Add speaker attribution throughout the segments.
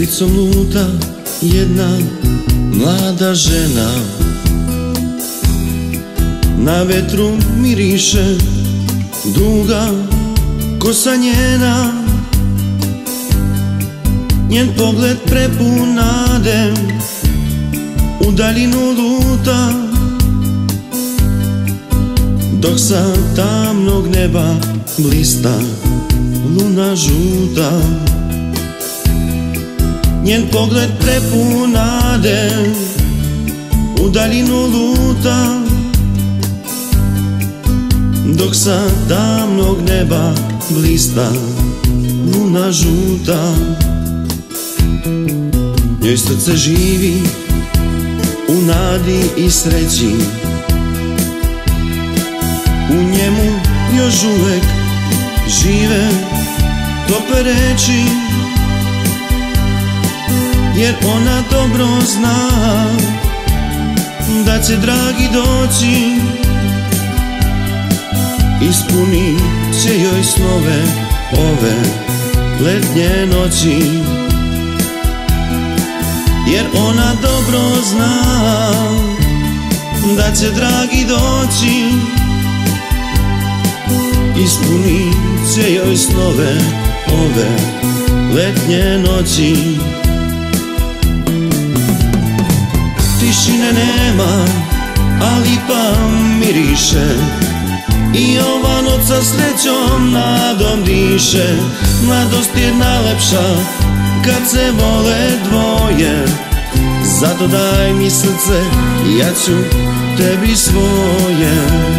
Speaker 1: ulicom luta jedna mlada žena. Na vetru miriše duga kosa njena, njen pogled prepun nade u daljinu luta, dok sa tamnog neba blista luna žuta. Njen pogled prepun nade u daljinu luta, dok sa tamnog neba blista luna žuta. Njoj srce živi u nadi i sreći, u njemu još uvek žive tople reči, jer ona dobro zna da će dragi doći, ispunit će joj snove ove letnje noći. Jer ona dobro zna da će dragi doći, ispunit će joj snove ove letnje noći. Tišine nema, ali pa miriše, i ova noć sa srećom nadom diše. Mladost je najlepša kad se vole dvoje, zato daj mi srce, ja ću tebi svoje.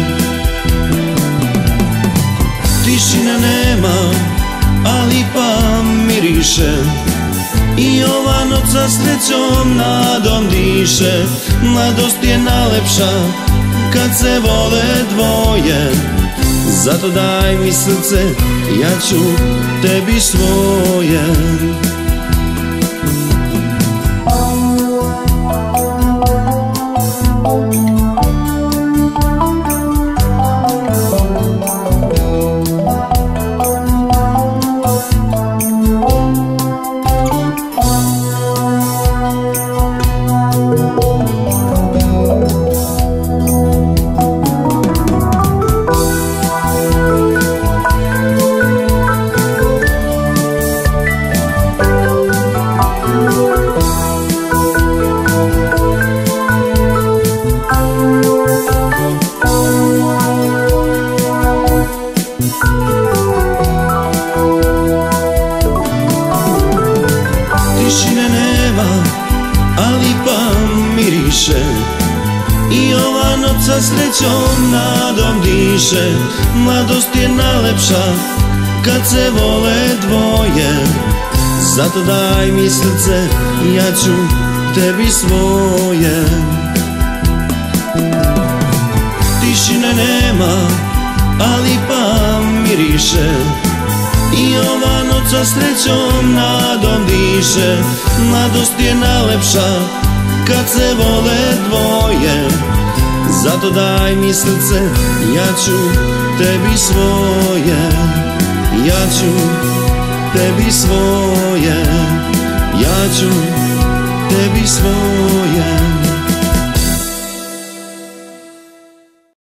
Speaker 1: Tišine nema, ali pa miriše, i ova noć sa srećom nadom diše. Mladost je najlepša kad se vole dvoje, zato daj mi srce, ja ću tebi svoje. Tišine nema, ali pa miriše, i ova noć sa srećom nadom diše. Mladost je najlepša kad se vole dvoje, zato daj mi srce, ja ću tebi svoje. Tišine nema, ali pa miriše, i ova noć sa srećom nadom diše. Mladost je najlepša kad se vole dvoje, zato daj mi srce, ja ću tebi svoje. Ja ću tebi svoje, ja ću tebi svoje.